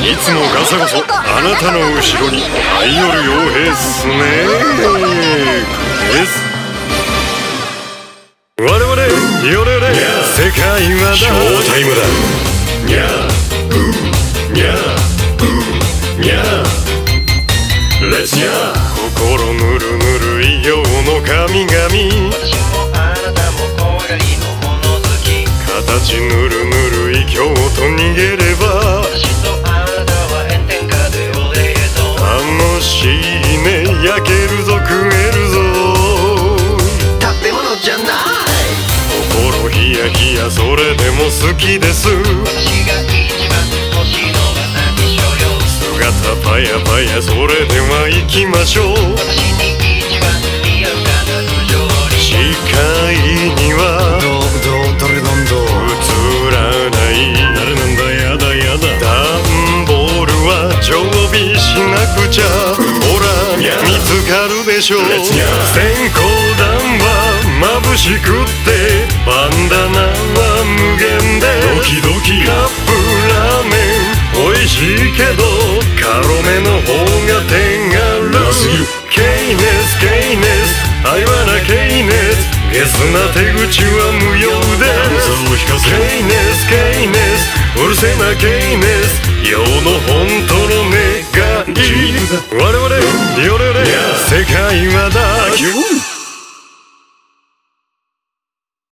いつもガサゴソあなたの後ろに舞い寄る傭兵スネークです。我々ヨレレ世界はだショータイムだ。にゃーにゃーにゃーレッツニャー。心ぬるぬる異形の神々、私もあなたも怖がりのもの好き。形ぬるぬる異形と逃げれば、私とあなたは炎天下で俺へと。楽しいね焼けるぞ食えるぞ。食べ物じゃない心ヒヤヒヤそれでも好きです。私が一番欲しいのは何しようよ。姿パヤパヤそれでは行きましょう。私に一番似合う彼女視界にはどれなんだ映らない。誰なんだやだやだ。段ボールは常備しなくちゃ。ほら見つかるでしょう。閃光弾は眩しくってバンダナは無限でドキドキ。カップラーメン美味しいけどカロメの方が手軽。ケイネスケイネスI wannaケイネス。ゲスな手口は無用です。ケイネスケイネスうるせえなケイネス。世の本当の願い我々ヨレレ世界はだ